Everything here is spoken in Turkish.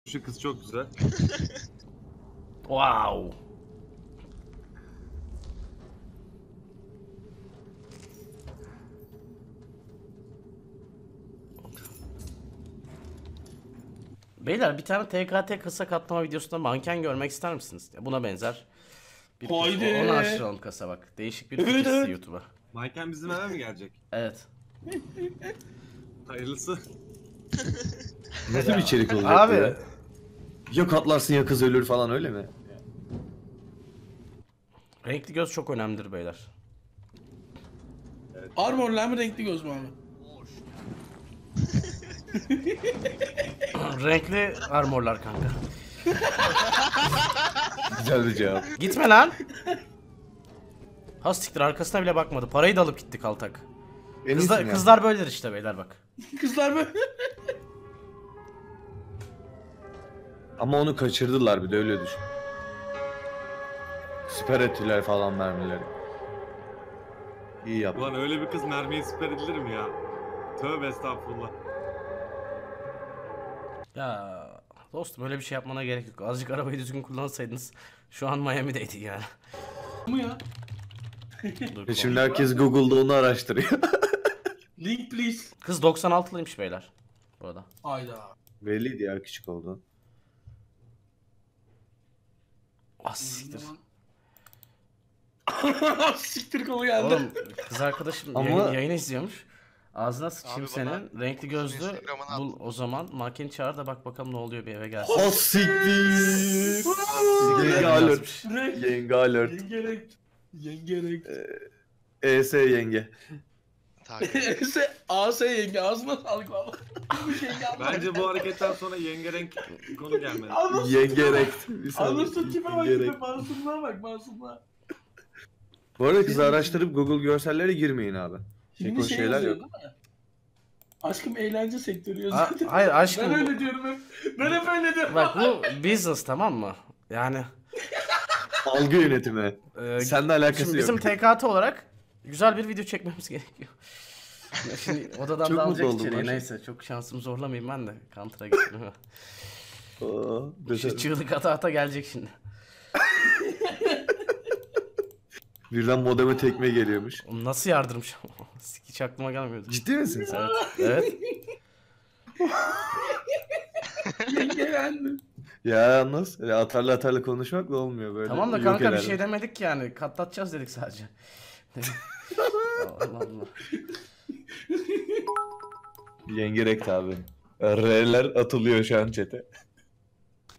Şu kız çok güzel. Wow. Beyler bir tane TKT kasa katlama videosunda manken görmek ister misiniz? Buna benzer. Haydi. Onu açtıralım kasa bak. Değişik bir Evet, fikir evet. YouTube'a. Manken bizim eve mi gelecek? Evet. Hayırlısı. Nasıl bir içerik olacak Abi. ya? Ya katlarsın ya kız ölür falan öyle mi? Renkli göz çok önemlidir beyler. Armorlar mı renkli göz mü abi? Renkli armorlar kanka. Güzel bir cevap. Gitme lan. Ha siktir, arkasına bile bakmadı. Parayı da alıp gitti kaltak. En iyisi mi ya? Kızlar böyledir işte beyler bak. Kızlar mı? Ama onu kaçırdılar bir de öyle düşün. Siper ettiler falan mermileri. İyi yaptı. Ulan öyle bir kız mermiye siper edilir mi ya? Tövbe estağfurullah. Ya dostum öyle bir şey yapmana gerek yok. Azıcık arabayı düzgün kullansaydınız şu an Miami'deydi yani. Bu ya. Dur, Şimdi herkes Google'da onu araştırıyor. Link please. Kız 96'lıymış beyler. Bu arada. Ayda. Belliydi ya küçük oldu. Ah siktir. Siktir kolu geldi. Oğlum kız arkadaşım Ama- yayını izliyormuş. Ağzına sıçayım Abi senin. bana Renkli gözlü Instagram'ını at. bul o zaman. Mankeni çağır da bak bakalım ne oluyor, bir eve gelsin. Oh siktir. Yenge alert. Renk. Yenge alert. Yenge renk. Yenge renk. ES yenge. Takip. Ese AS yenge ağzına sağlık valla. Bu şey geldi. Bence bu hareketten sonra yenge renk konu gelmeli. Yenge rekt. Bir saniye. Anlasın kime bak Yenge kime rekt. masumluğa bak masumluğa. Bu arada kızı araştırıp Google görsellere girmeyin abi. Şimdi Keko şey şeyler yazıyor yok. değil mi? Aşkım eğlence sektörü yazıyor. Hayır aşkım. Ben öyle diyorum hep. Ben hep öyle diyorum. Bak bu business, tamam mı? Yani Algı yönetimi. Seninle alakası şimdi yok. bizim TKT olarak güzel bir video çekmemiz gerekiyor. Şimdi odadan Çok da mutlu alacak oldum içeriği. ben. Neyse çok şansımı zorlamayayım ben de. Counter'a geçtim. Oo, Şu desene. çığlık ata gelecek şimdi. Birden modeme tekme geliyormuş. Oğlum nasıl yardırmış? Hiç aklıma gelmiyordu. Ciddi misin sen? Evet. Yenge beğendim. Ya yalnız öyle atarlı atarlı konuşmakla olmuyor böyle. Tamam da Yok kanka bir eder. şey demedik ki yani. Katlatacağız dedik sadece. Allah Allah. Yenge rekt abi. R'ler atılıyor şu an chat'e.